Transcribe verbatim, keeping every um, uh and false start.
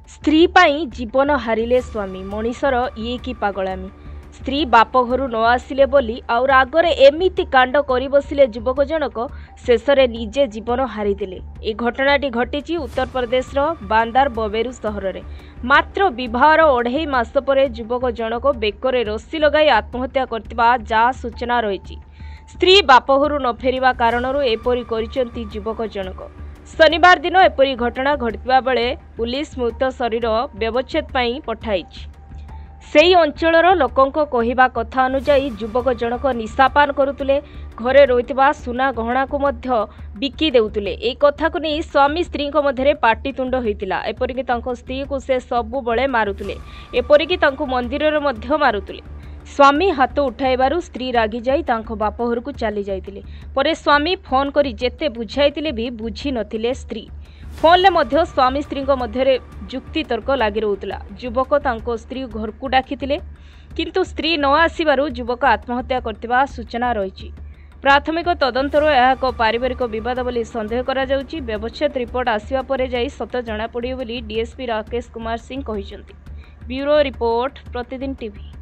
स्त्री पाई जीवन हारिले स्वामी मनीषर ये कि पागलामी। स्त्री बाप घर न आसिले बोली आउ रागरे एमिति कांड करि बसिले युवक जनक शेषरे निजे जीवन हारिदेले। ए घटनाटी घटिछि उत्तर प्रदेश बांदार बबेरू सहर में। मात्र विवाहर अढ़ाई मास पर युवक जनक बेकरे रस्सी लगाई आत्महत्या करथिबा जा सूचना रही। स्त्री बाप घर न फेरिबा कारणरू एपरि करिसेंती युवक जनक। शनिवार दिन एपरी घटना घटिबा बेले पुलिस मृत शरीर व्यवच्छेद पाई पठाइछि। सेही अंचलर लोकंक कहिबा कथा अनुसार युवक जनक निशापान करुतले, घरे रहितबा सुना गहना को मध्य बिकी देउतले। ए कथा को नै स्वामी स्त्री को मध्यरे पाटीतुंड होइतिला। एपरिकि तांको स्त्री को से सबु बळे मारुतले, एपरिकि तांको मंदिर रे मध्य मारुतले। स्वामी हाथ उठाइबारु स्त्री रागी जाई तांको बाप घर को चली जाइतिले। परे स्वामी फोन करी जेते बुझाइतिले भी बुझी नथिले स्त्री। फोन ले मध्य स्वामी स्त्री को मध्यरे जुक्ति तर्क लागि रहउतला। युवक तांको स्त्री घर को डाकितिले, किंतु स्त्री न आसीबारु युवक आत्महत्या करथिबा सूचना रहिछि। प्राथमिक तदंतर यह एक पारिवारिक विवाद बोली संदेह करा जाउछि। व्यवच्छेद रिपोर्ट आसिबा परे जाई सत जणा पड़ियो बोली डीएसपी राकेश कुमार सिंह कहिसंती। Bureau report Pratidin TV.